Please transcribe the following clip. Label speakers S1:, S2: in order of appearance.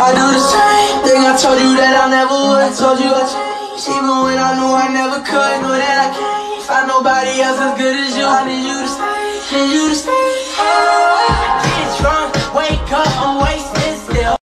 S1: I do the same thing I told you that I never would. I told you I changed, even when I knew I never could. Know that I can't find nobody else as good as you. I need you to stay.